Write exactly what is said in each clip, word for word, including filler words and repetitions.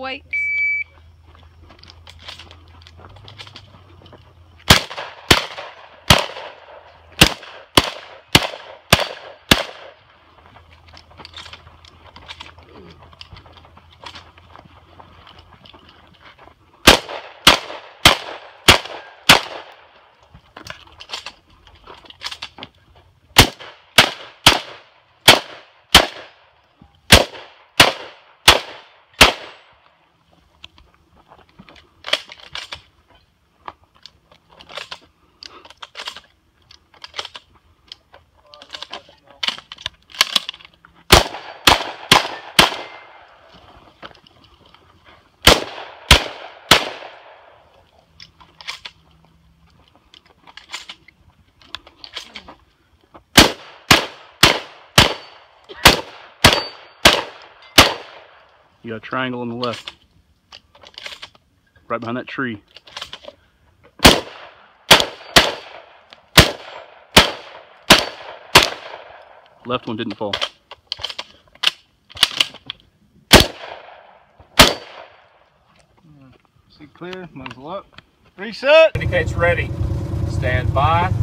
Wait. You got a triangle on the left, right behind that tree. Left one didn't fall. See clear, muzzle up. Reset. Indicates ready. Stand by.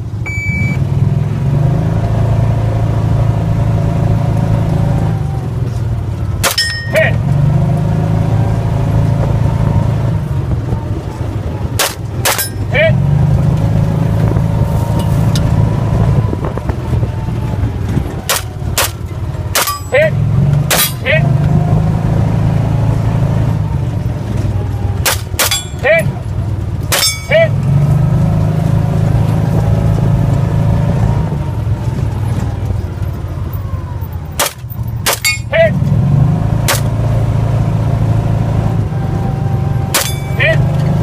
Hit. Hit. Hit. Hit. Hit. Hit. Hit. Hit.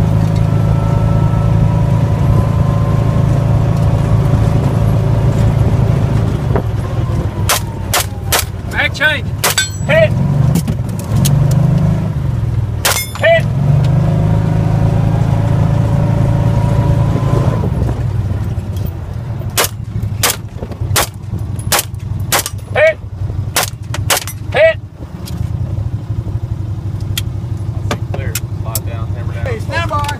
Back change. Hit. Hit. Hit. Hit. Clear. Slide down, hammer down. Hey, stand by.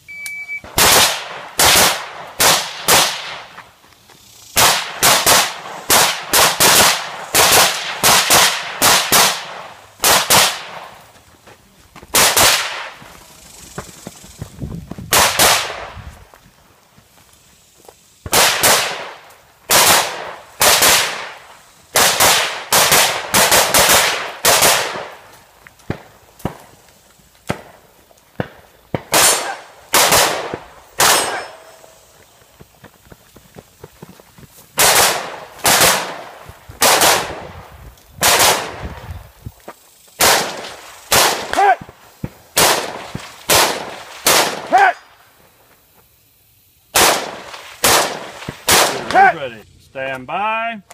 Ready. Stand by.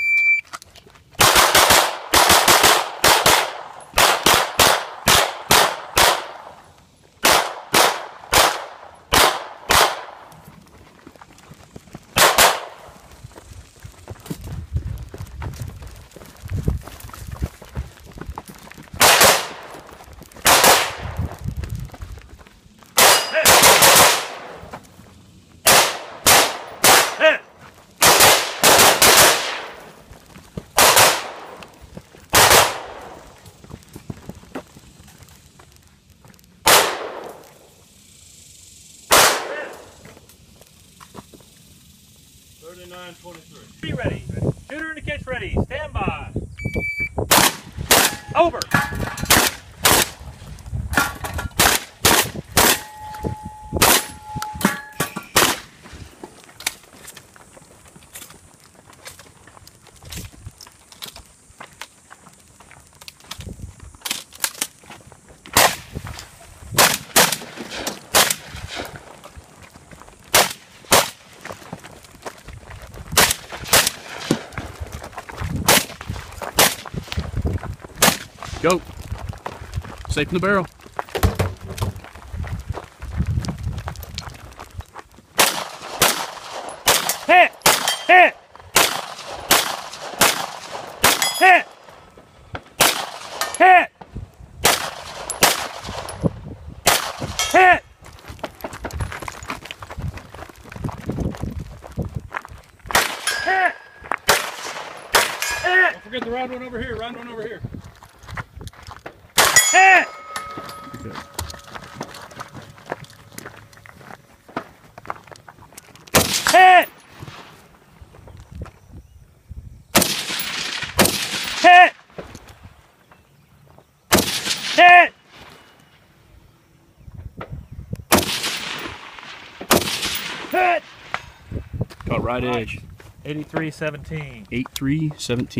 thirty-nine twenty-three. Be ready. Shooter indicates ready. Stand by. Over. Go. Safe in the barrel. Hit. Hit. Hit. Hit. Forget the round one over here. Round one over here. Hit! Good. Hit! Hit! Hit! Hit! Caught right edge. eighty-three seventeen. eight three seventeen.